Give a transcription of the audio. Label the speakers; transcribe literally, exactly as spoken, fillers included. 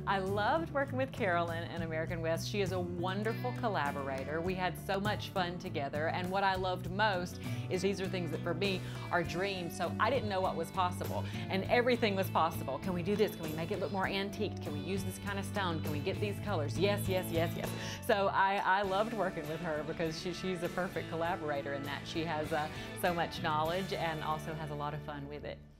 Speaker 1: I loved working with Carolyn in American West. She is a wonderful collaborator. We had so much fun together, and what I loved most is these are things that for me are dreams, so I didn't know what was possible, and everything was possible. Can we do this? Can we make it look more antiqued? Can we use this kind of stone? Can we get these colors? Yes, yes, yes, yes. So I, I loved working with her because she, she's a perfect collaborator in that. She has uh, so much knowledge and also has a lot of fun with it.